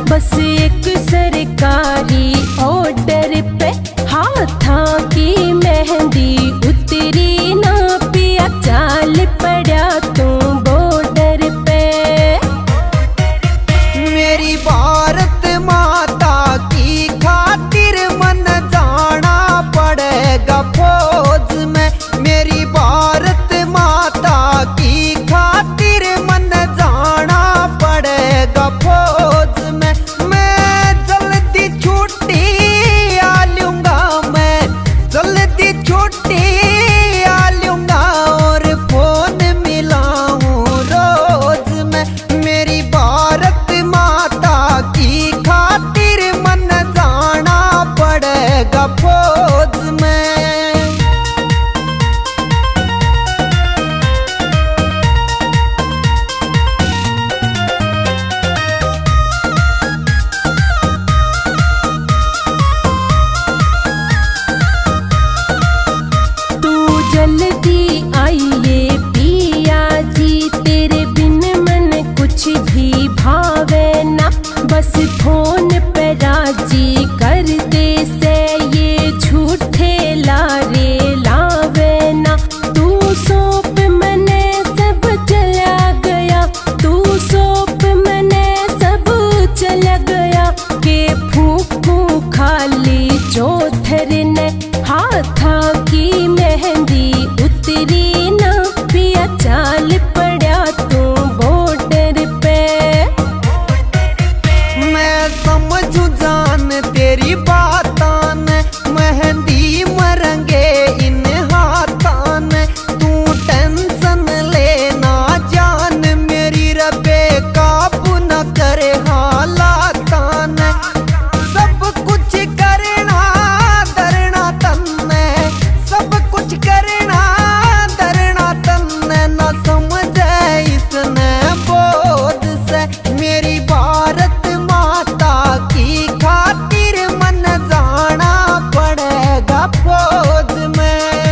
बस एक सरकारी ऑर्डर पे हाथों की मेहंदी उतरी ना पिया, चाल पड़ा तू बॉर्डर पे। मेरी भारत माता की खातिर मन जाना पड़ेगा फौज में। मेरी भारत माता की खातिर मन जाना पड़ेगा फौज में। मैं जल्दी छुट्टी आ लूंगा, मैं जल्दी छुट्टी आ लूंगा और फोन मिलाऊं रोज में। मेरी भारत माता की खातिर मन जाना पड़ेगा फौज में। जल्दी आइए पिया जी, तेरे बिन मन कुछ भी भावे ना। बस फोन पे राजी कर दे से ये झूठे लारे लावे ना। तू सौंप मने सब चला गया, तू सौंप मने सब चला गया। के फूकू खाली चौथर ने हाथा की मेहंदी उतरी ना पिया, चाल पड़ा तू बॉर्डर पे। मैं समझू जान तेरी बातां ने, मेहंदी मरंगे इन हाथां ने। तू टेंशन लेना जान मेरी, रबे काबू न करे हालातां ने। सब कुछ करना धरना तन्ने, सब कुछ करना धरना तन्ने। न समझे इसने बोध से, मेरी भारत माता की खातिर मन जाना पड़ेगा फौज में।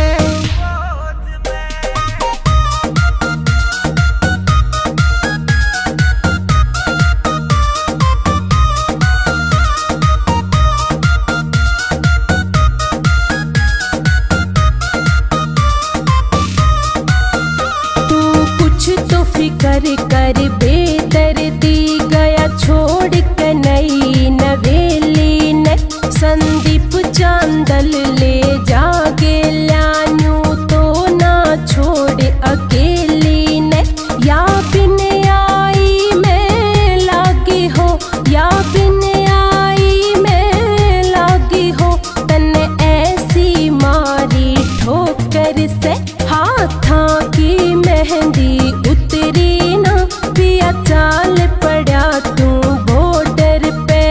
तू कुछ तो फिकर कर बेदर्दी, गया छोड़ के नई नवेली ने। संदीप चांदल ले जागे लानू तो ना छोड़ अकेली ने। या बिन आई में लागी हो, या बिन आई में लागी हो। तन्ने ऐसी मारी ठोकर से हाथों की मेहंदी उतरी ना पिया, चाल पड़ा तू बॉर्डर पे।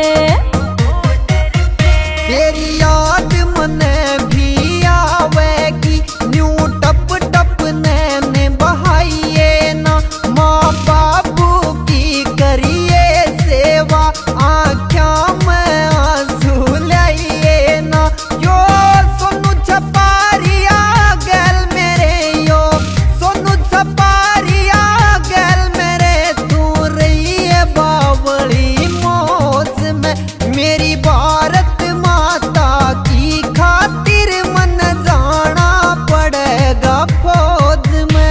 तेरी याद मने भी आवेगी, न्यू टप टप नैने बहाइए ना। माँ बाबू की करिए सेवा, आँखों में आंसू लाइए ना। यो सोनू छपारिया गैल मेरे, यो सोनू छपारिया गैल मेरे। तू रही है बावली मौज में। मेरी भारत माता की खातिर मन जाना पड़ेगा फौज में।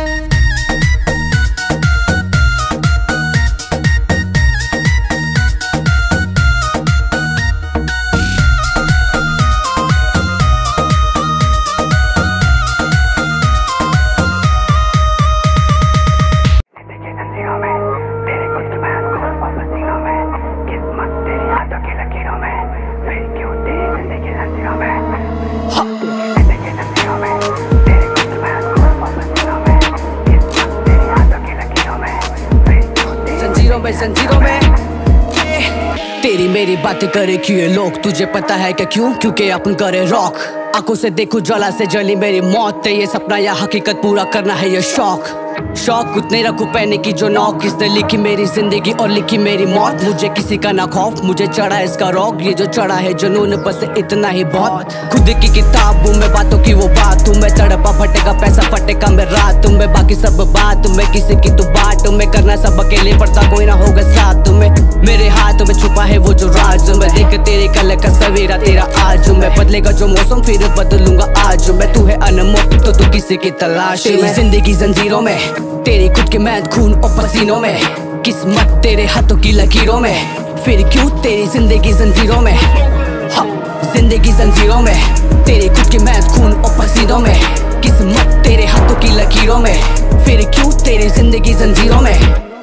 जंजीरों में तेरी मेरी बातें करे क्यों ये लोग, तुझे पता है क्या क्यों? क्योंकि अपन करे रॉक। आंखों से देखूं ज्वाला से जली मेरी मौत, ये सपना या हकीकत पूरा करना है ये शौक। शौक उतने रखूं पहने की जो नौक, किसने लिखी मेरी जिंदगी और लिखी मेरी मौत। मुझे किसी का ना खौफ, मुझे चढ़ा इसका रौक, ये जो चढ़ा है जुनून बस इतना ही बहुत। खुद की किताब हूँ मैं, बातों की वो बात हूँ मैं, तड़पा फटेगा पैसा फटेगा मैं रात में, बाकी सब बात में किसी की तो बाट में, करना सब अकेले पड़ता कोई ना होगा साथ में। मेरे हाथ में छुपा है वो जो राज में, देख तेरे कल का सवेरा तेरा आज में, बदलेगा जो मौसम फिर बदलूंगा आज मैं। तू है अनमोल तो तू किसी की तलाश में, जिंदगी जंजीरों में तेरी खुद के मेहनत खून और पसीनों में, किस्मत तेरे हाथों की लकीरों में, फिर क्यों तेरी जिंदगी जंजीरों में। हाँ, जिंदगी जंजीरों में तेरी खुद की मेहनत खून और पसीनों में, किस्मत तेरे हाथों की लकीरों में, फिर क्यों तेरी जिंदगी जंजीरों में।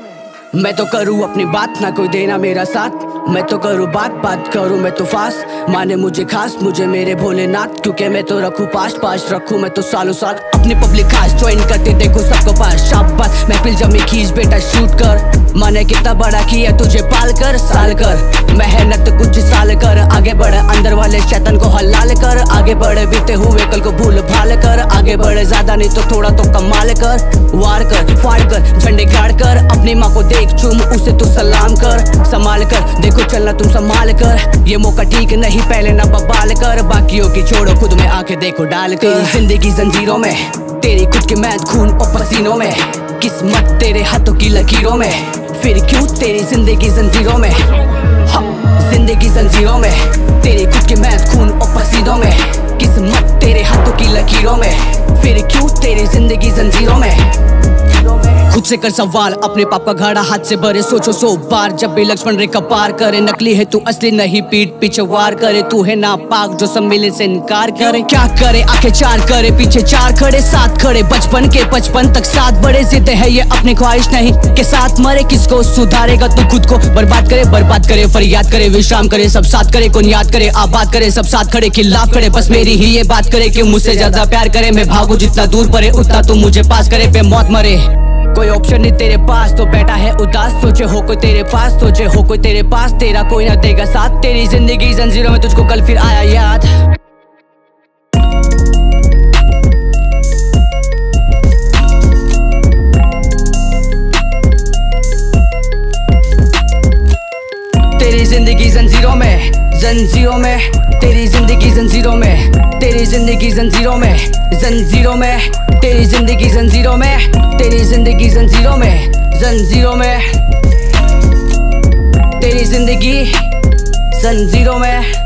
मैं तो करूँ अपनी बात ना कोई देना मेरा साथ, मैं तो करूँ बात करूँ मैं तो फास्ट, माने मुझे खास मुझे मेरे भोलेनाथ, क्योंकि मैं तो रखूँ पास रखूँ मैं तो सालों साल अपनी पब्लिक खास ज्वाइन करते देखो सबको पास। शाबाश महफिल जमी खींच बेटा शूट कर, माने कितना बड़ा किया तुझे पाल कर, साल कर मेहनत कुछ साल कर, आगे बढ़ अंदर वाले शैतान को हलाल कर, आगे बढ़ बीते हुए कल को भूल भाल कर, आगे बढ़ ज्यादा नहीं तो थोड़ा तो कमाल कर, वार कर फाड़ कर झंडे गाड़ कर, अपनी माँ को देख चूम उसे तू सलाम कर, संभाल कर देखो चलना तुम संभाल कर, ये मौका ठीक नहीं पहले ना बबाल कर, बाकियों की छोड़ो खुद में आके देखो डाल कर। जिंदगी जंजीरों में तेरी खुद के मेहनत खून और पसीनों में, किस्मत तेरे हाथों की लकीरों में, फिर क्यों तेरी जिंदगी जंजीरों में। हाँ, जिंदगी जंजीरों में तेरी खुद के मेहनत खून और पसीनों में, किस्मत तेरे हाथों की लकीरों में, फिर क्यों तेरी जिंदगी जंजीरों में। खुद से कर सवाल अपने पाप का घड़ा हाथ से भरे, सोचो 100 बार जब भी लक्ष्मण रेखा पार करे, नकली है तू असली नहीं पीठ पीछे वार करे, तू है नापाक जो सब मिले से इनकार करे, क्या करे आंखें चार करे पीछे चार खड़े साथ खड़े, बचपन के 55 तक साथ बड़े, जिद है ये अपनी ख्वाहिश नहीं के साथ मरे, किसको सुधारेगा तू खुद को बर्बाद करे फरियाद करे विश्राम करे, सब साथ करे कौन याद करे, आबाद करे सब साथ खड़े खिलाफ खड़े, बस मेरी ही ये बात करे कि मुझसे ज्यादा प्यार करे, मैं भागू जितना दूर पड़े उतना तू मुझे पास करे, पे मौत मरे कोई ऑप्शन नहीं तेरे पास तो बैठा है उदास, सोचे हो कोई तेरे पास सोचे हो कोई तेरे पास, तेरा कोई ना देगा साथ, तेरी जिंदगी जंजीरों में तुझको कल फिर आया याद। तेरी जिंदगी जंजीरों में तेरी जिंदगी जंजीरों में, तेरी जिंदगी जंजीरों में तेरी जिंदगी जंजीरों में, तेरी जिंदगी जंजीरों में तेरी जिंदगी जंजीरों में।